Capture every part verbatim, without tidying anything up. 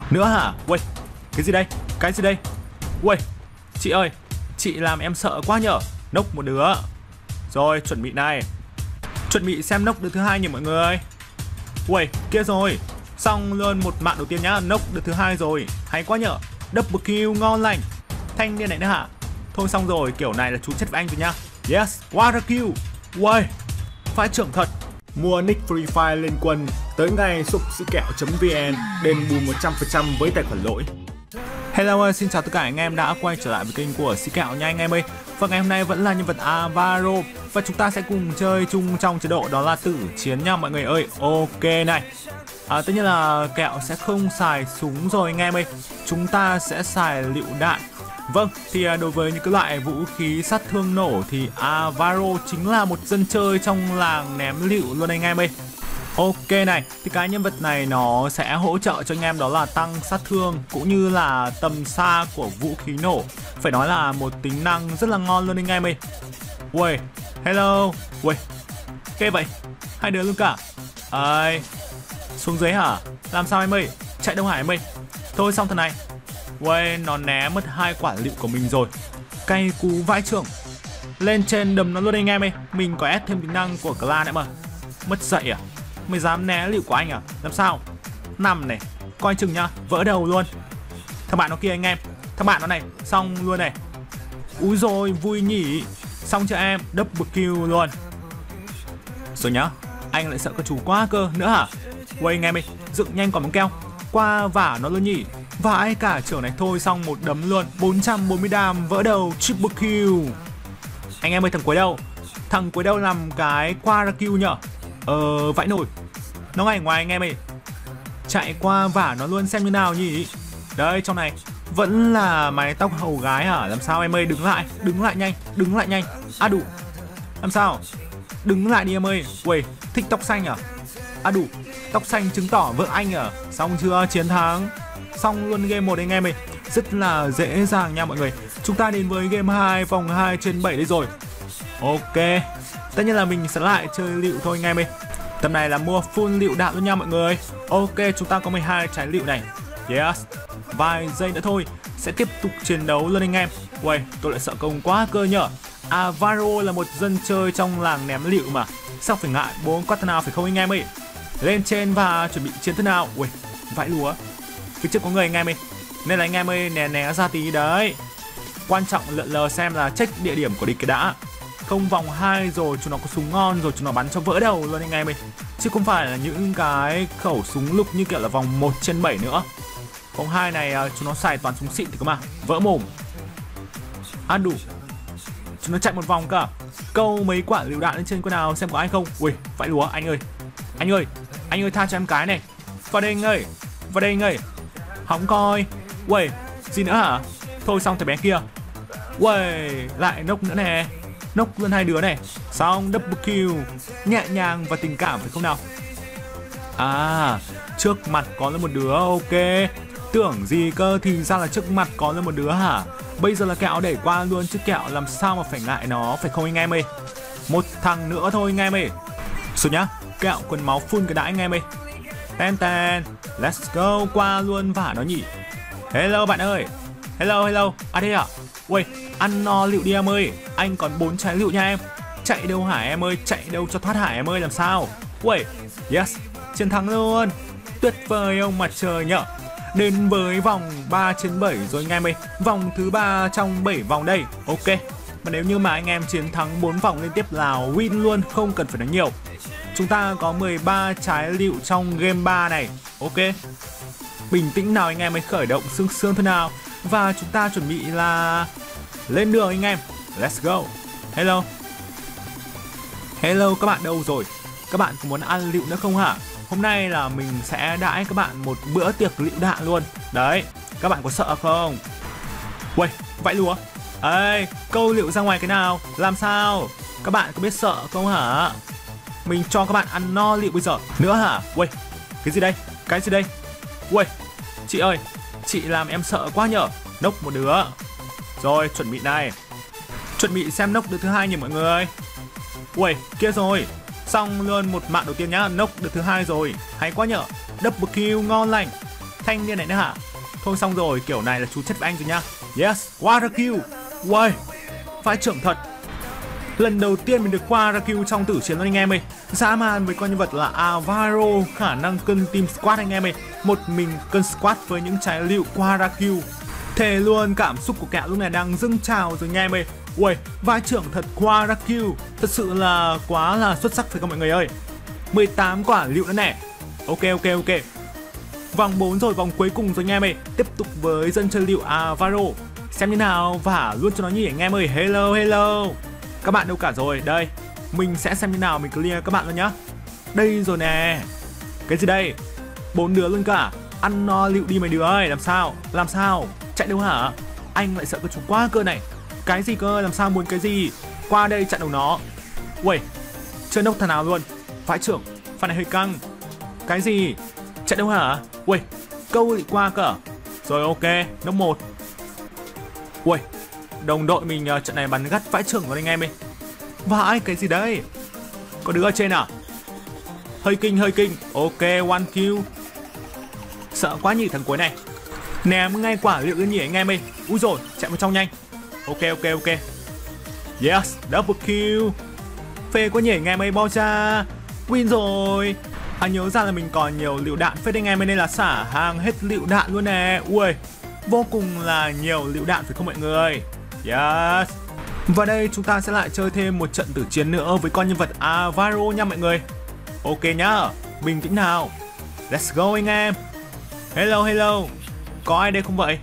Nữa hả? Uầy, cái gì đây? Cái gì đây? Uầy, chị ơi, chị làm em sợ quá nhở. Nốc một đứa. Rồi, chuẩn bị này. Chuẩn bị xem nốc đứa thứ hai nhỉ mọi người. Uầy, kia rồi. Xong luôn một mạng đầu tiên nhá. Nốc đứa thứ hai rồi. Hay quá nhở. Double kill ngon lành. Thanh niên này nữa hả? Thôi xong rồi, kiểu này là chú chết với anh rồi nhá. Yes, water kill. Uầy, phải trưởng thật. Mua nick Free Fire lên quân tới ngày shop sĩ kẹo chấm vn, đền bù một trăm phần trăm với tài khoản lỗi. Hello, xin chào tất cả anh em đã quay trở lại với kênh của sĩ kẹo nha anh em ơi. Và ngày hôm nay vẫn là nhân vật Avaro và chúng ta sẽ cùng chơi chung trong chế độ đó là tử chiến nha mọi người ơi. Ok này. À, tất nhiên là kẹo sẽ không xài súng rồi anh em ơi. Chúng ta sẽ xài lựu đạn. Vâng, thì đối với những cái loại vũ khí sát thương nổ thì Avaro chính là một dân chơi trong làng ném lựu luôn anh em ơi. Ok này, thì cái nhân vật này nó sẽ hỗ trợ cho anh em đó là tăng sát thương cũng như là tầm xa của vũ khí nổ. Phải nói là một tính năng rất là ngon luôn anh em ơi. Uầy, hello. Uầy, ok vậy, hai đứa luôn cả. Ây, xuống dưới hả? Làm sao em ơi? Chạy đâu hả em ơi? Thôi xong thằng này. Uầy, nó né mất hai quả lựu của mình rồi. Cay cú vãi trưởng. Lên trên đầm nó luôn anh em ơi. Mình có ép thêm tính năng của clan nữa mà. Mất dậy à? Mày dám né lựu của anh à? Làm sao? Nằm này, coi chừng nhá, vỡ đầu luôn. Thằng bạn nó kia anh em. Thằng bạn nó này, xong luôn này. Úi rồi, vui nhỉ. Xong chưa em? Double kill luôn. Rồi nhá, anh lại sợ con chú quá cơ nữa hả? Uầy anh em ơi, dựng nhanh quả bóng keo. Qua vả nó luôn nhỉ. Vãi cả trưởng này thôi, xong một đấm luôn. Bốn trăm bốn mươi đam, vỡ đầu, triple kill. Anh em ơi, thằng cuối đâu? Thằng cuối đâu làm cái qua ra kill nhở? Ờ, vãi nổi. Nó ngay ngoài anh em ơi. Chạy qua vả nó luôn xem như nào nhỉ. Đây, trong này vẫn là mái tóc hầu gái hả? Làm sao em ơi, đứng lại, đứng lại nhanh, đứng lại nhanh. À đủ. Làm sao? Đứng lại đi em ơi. Uầy, thích tóc xanh à? À đủ, tóc xanh chứng tỏ vợ anh à? Xong chưa? Chiến thắng. Xong luôn game một anh em ơi. Rất là dễ dàng nha mọi người. Chúng ta đến với game hai, vòng hai trên bảy đây rồi. Ok. Tất nhiên là mình sẽ lại chơi lựu thôi anh em ơi. Tầm này là mua full lựu đạn luôn nha mọi người. Ok, chúng ta có mười hai trái lựu này. Yes. Vài giây nữa thôi sẽ tiếp tục chiến đấu luôn anh em. Uầy, tôi lại sợ công quá cơ nhở. Avaro là một dân chơi trong làng ném lựu mà. Sao phải ngại bố quát thế nào phải không anh em ơi. Lên trên và chuẩn bị chiến thế nào. Ui, vãi lúa. Phía trước có người anh em ơi. Nên là anh em ơi né né ra tí đấy. Quan trọng lượn lờ xem là check địa điểm của địch cái đã. Không vòng hai rồi chúng nó có súng ngon rồi chúng nó bắn cho vỡ đầu luôn anh em ơi. Chứ không phải là những cái khẩu súng lục như kiểu là vòng một trên bảy nữa. Vòng hai này chúng nó xài toàn súng xịn thì cơ mà. Vỡ mồm. Ăn đủ. Chúng nó chạy một vòng cả. Câu mấy quả lựu đạn lên trên con nào xem có ai không. Ui, vãi lúa anh ơi. Anh ơi, anh ơi tha cho em cái này. Vào đây anh ơi. Vào đây anh ơi. Hóng coi. Uầy, gì nữa hả? Thôi xong thằng bé kia. Uầy, lại nốc nữa nè. Nốc luôn hai đứa này. Xong double kill. Nhẹ nhàng và tình cảm phải không nào? À, trước mặt có là một đứa. Ok. Tưởng gì cơ, thì ra là trước mặt có là một đứa hả? Bây giờ là kẹo đẩy qua luôn chứ kẹo làm sao mà phải ngại nó, phải không anh em ơi? Một thằng nữa thôi anh em ơi. Rồi nhá, kẹo quần máu full cái đã anh em ơi. Ten ten. Let's go, qua luôn vả nó nhỉ. Hello bạn ơi. Hello hello. À đây à? Ui, ăn no lựu đi em ơi. Anh còn bốn trái lựu nha em. Chạy đâu hả em ơi, chạy đâu cho thoát hả em ơi, làm sao? Ui, yes, chiến thắng luôn. Tuyệt vời ông mặt trời nhở. Đến với vòng ba trên bảy rồi anh em ơi. Vòng thứ ba trong bảy vòng đây. Ok. Mà nếu như mà anh em chiến thắng bốn vòng liên tiếp là win luôn, không cần phải nói nhiều. Chúng ta có mười ba trái lựu trong game ba này. Ok. Bình tĩnh nào anh em ơi, khởi động sương sương thế nào. Và chúng ta chuẩn bị là lên đường anh em. Let's go. Hello. Hello các bạn đâu rồi? Các bạn có muốn ăn lựu nữa không hả? Hôm nay là mình sẽ đãi các bạn một bữa tiệc lựu đạn luôn. Đấy, các bạn có sợ không? Uầy, vãi lúa. Ê, câu lựu ra ngoài cái nào? Làm sao? Các bạn có biết sợ không hả? Mình cho các bạn ăn no lựu bây giờ. Nữa hả? Uầy, cái gì đây? Cái gì đây? Uầy, chị ơi, chị làm em sợ quá nhở. Nốc một đứa. Rồi, chuẩn bị này. Chuẩn bị xem nốc đứa thứ hai nhỉ mọi người. Uầy, kia rồi. Xong luôn một mạng đầu tiên nhá. Nốc đứa thứ hai rồi. Hay quá nhở. Double kill ngon lành. thanh niên này nữa hả? Thôi xong rồi, kiểu này là chú chết với anh rồi nhá. Yes, quadra kill. Uầy, vãi trưởng thật. Lần đầu tiên mình được quadra kill trong tử chiến luôn anh em ơi. Dã man với con nhân vật là Alvaro, khả năng cân team squad anh em ơi. Một mình cân squad với những trái lựu quadra kill. Thề luôn, cảm xúc của kẹo lúc này đang dâng trào rồi anh em ơi. Uầy, vãi trưởng thật, quadra kill. Thật sự là quá là xuất sắc phải không mọi người ơi. mười tám quả lựu nữa nè. Ok ok ok. Vòng bốn rồi, vòng cuối cùng rồi anh em ơi. Tiếp tục với dân chơi lựu Alvaro. Xem như nào, vả luôn cho nó nhỉ anh em ơi. Hello hello. Các bạn đâu cả rồi, đây. Mình sẽ xem như nào, mình clear các bạn luôn nhá. Đây rồi nè. Cái gì đây? Bốn đứa luôn cả. Ăn no lựu đi mấy đứa ơi, làm sao? Làm sao? Chạy đâu hả? Anh lại sợ cái chú quá cơ này. Cái gì cơ, làm sao muốn cái gì? Qua đây chặn đầu nó. Uầy, chơi nốc thằng nào luôn. Vãi trưởng, pha này hơi căng. Cái gì? Chạy đâu hả? Uầy, câu lại qua cả. Rồi ok, nốc một. Uầy, đồng đội mình uh, trận này bắn gắt vãi trưởng rồi anh em ơi. Vãi, cái gì đấy? Có đứa ở trên à? Hơi kinh, hơi kinh. Ok, one kill. Sợ quá nhỉ thằng cuối này. Ném ngay quả liệu lên nhỉ anh em ơi. Úi rồi, chạy vào trong nhanh. Ok, ok, ok. Yes, double kill. Phê quá nhỉ anh em ơi, bao cha. Win rồi. À nhớ ra là mình còn nhiều lựu đạn phết anh em ơi, nên là xả hàng hết lựu đạn luôn nè. Ui, vô cùng là nhiều lựu đạn phải không mọi người? Yes. Và đây chúng ta sẽ lại chơi thêm một trận tử chiến nữa với con nhân vật Alvaro nha mọi người. Ok nhá, bình tĩnh nào. Let's go anh em. Hello hello. Có ai đây không vậy?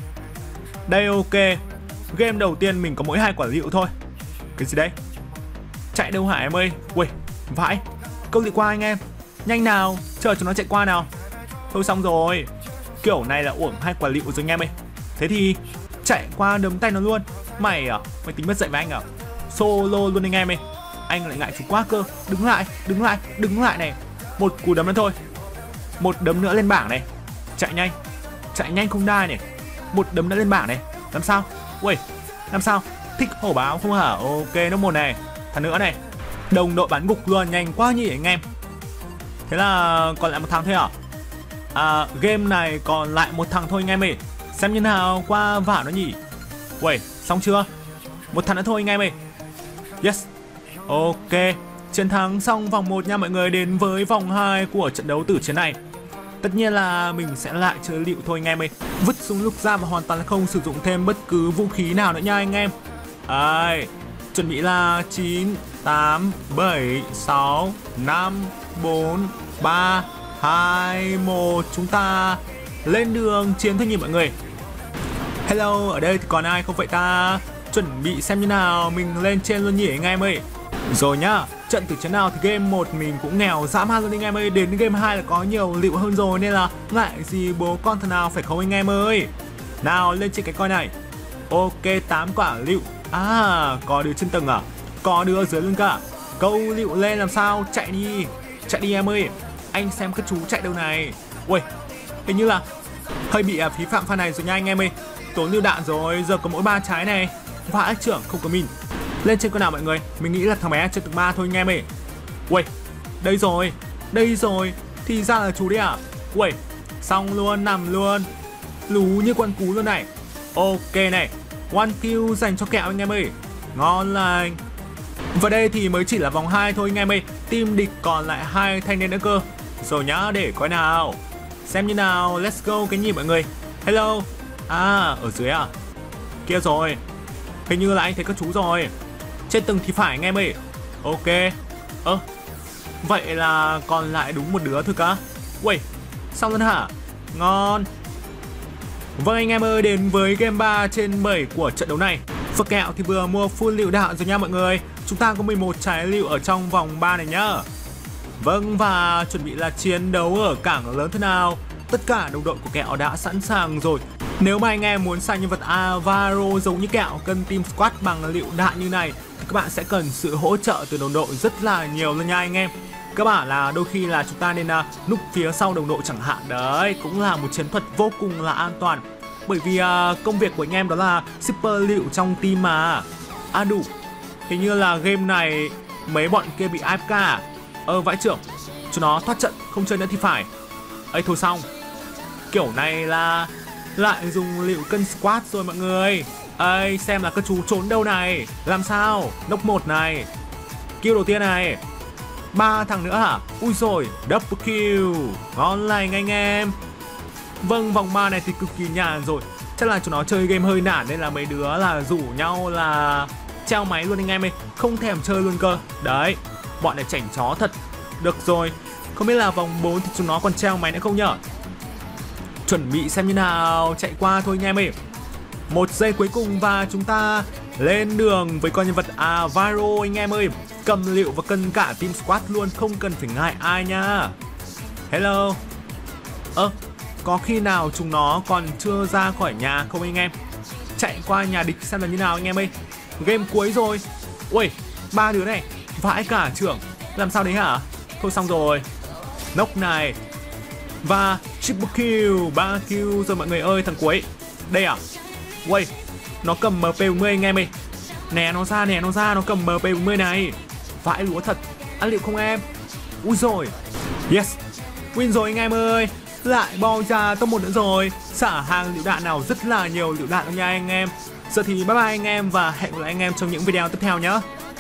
Đây ok. Game đầu tiên mình có mỗi hai quả lựu thôi. Cái gì đấy? Chạy đâu hả em ơi? Ui, vãi. Câu đi qua anh em. Nhanh nào, chờ cho nó chạy qua nào. Thôi xong rồi. Kiểu này là uổng hai quả lựu rồi anh em ơi. Thế thì chạy qua đấm tay nó luôn. Mày à, mày tính mất dạy với anh à? Solo luôn anh em ơi. Anh lại ngại chú quá cơ. Đứng lại, đứng lại, đứng lại này. Một cú đấm nữa thôi. Một đấm nữa lên bảng này. Chạy nhanh, chạy nhanh không đai này. Một đấm nữa lên bảng này. Làm sao? Ui, làm sao? Thích hổ báo không hả? Ok, nó một này. Thằng nữa này. Đồng đội bắn gục luôn, nhanh quá nhỉ anh em. Thế là còn lại một thằng thôi à? À, game này còn lại một thằng thôi anh em ơi. Xem như nào, qua vả nó nhỉ. Ui, xong chưa? Một thằng nữa thôi anh em ơi. Yes. Ok, chiến thắng xong vòng một nha mọi người. Đến với vòng hai của trận đấu tử chiến này. Tất nhiên là mình sẽ lại chơi lựu thôi anh em ơi. Vứt súng lục ra và hoàn toàn là không sử dụng thêm bất cứ vũ khí nào nữa nha anh em. Đấy, chuẩn bị là chín, tám, bảy, sáu, năm, bốn, ba, hai, một. Chúng ta lên đường chiến thôi nhỉ mọi người. Hello, ở đây thì còn ai không vậy ta? Chuẩn bị xem như nào, mình lên trên luôn nhỉ anh em ơi. Rồi nhá, trận tử chiến nào thì game một mình cũng nghèo dã man luôn anh em ơi. Đến game hai là có nhiều lựu hơn rồi, nên là ngại gì bố con thằng nào phải không anh em ơi. Nào lên trên cái coi này. Ok, tám quả lựu. À, có đứa trên tầng à? Có đứa ở dưới luôn cả. Câu lựu lên làm sao, chạy đi. Chạy đi em ơi. Anh xem các chú chạy đâu này. Ui, hình như là hơi bị phí phạm pha này rồi nha anh em ơi. Tốn lựu đạn rồi, giờ có mỗi ba trái này. Vãi trưởng, không có mình. Lên trên con nào mọi người. Mình nghĩ là thằng bé chơi tầng ba thôi anh em ơi. Ui, đây rồi. Đây rồi. Thì ra là chú đấy à? Ui, xong luôn, nằm luôn. Lú như con cú luôn này. Ok này, one kill dành cho kẹo anh em ơi. Ngon lành. Và đây thì mới chỉ là vòng hai thôi anh em ơi. Team địch còn lại hai thanh niên nữa cơ. Rồi nhá, để coi nào. Xem như nào, let's go cái gì mọi người. Hello. À, ở dưới à? Kia rồi. Hình như là anh thấy các chú rồi. Trên tầng thì phải anh em ơi. Ok. Ơ, vậy là còn lại đúng một đứa thôi cả. Ui, xong luôn hả? Ngon. Vâng anh em ơi, đến với game ba trên bảy của trận đấu này. Và kẹo thì vừa mua full lựu đạn rồi nha mọi người. Chúng ta có mười một trái lựu ở trong vòng ba này nhá. Vâng, và chuẩn bị là chiến đấu ở cảng lớn thế nào. Tất cả đồng đội của kẹo đã sẵn sàng rồi. Nếu mà anh em muốn sang nhân vật Alvaro giống như kẹo cân team squad bằng lựu đạn như này thì các bạn sẽ cần sự hỗ trợ từ đồng đội rất là nhiều luôn nha anh em. Các bạn là đôi khi là chúng ta nên uh, núp phía sau đồng đội chẳng hạn. Đấy, cũng là một chiến thuật vô cùng là an toàn. Bởi vì uh, công việc của anh em đó là shipper lựu trong team mà. À đủ, hình như là game này mấy bọn kia bị a ép ca à? Ờ vãi trưởng, chúng nó thoát trận không chơi nữa thì phải. Ấy thôi xong. Kiểu này là lại dùng liệu cân squat rồi mọi người. Ây, xem là các chú trốn đâu này. Làm sao? Knock một này. Kill đầu tiên này. Ba thằng nữa hả? Ui rồi, double kill. Ngon lành anh em. Vâng, vòng ba này thì cực kỳ nhàn rồi. Chắc là chúng nó chơi game hơi nản nên là mấy đứa là rủ nhau là treo máy luôn anh em ơi. Không thèm chơi luôn cơ. Đấy, bọn này chảnh chó thật. Được rồi, không biết là vòng bốn thì chúng nó còn treo máy nữa không nhở? Chuẩn bị xem như nào. Chạy qua thôi anh em ơi. Một giây cuối cùng và chúng ta lên đường với con nhân vật Avaro anh em ơi. Cầm liệu và cân cả team squad luôn, không cần phải ngại ai nha. Hello. Ơ, à, có khi nào chúng nó còn chưa ra khỏi nhà không anh em? Chạy qua nhà địch xem là như nào anh em ơi. Game cuối rồi. Ui, ba đứa này vãi cả trưởng. Làm sao đấy hả? Thôi xong rồi. Knock này. Và triple kill, ba kill rồi mọi người ơi. Thằng cuối. Đây à? Ui, nó cầm em pê bốn mươi anh em ơi. Nè nó ra, nè nó ra, nó cầm em pê bốn mươi này. Vãi lúa thật. Ăn liệu không em? Ui rồi. Yes, win rồi anh em ơi. Lại bo ra top một nữa rồi. Xả hàng lựu đạn nào rất là nhiều lựu đạn nha anh em. Giờ thì bye bye anh em và hẹn gặp lại anh em trong những video tiếp theo nhé.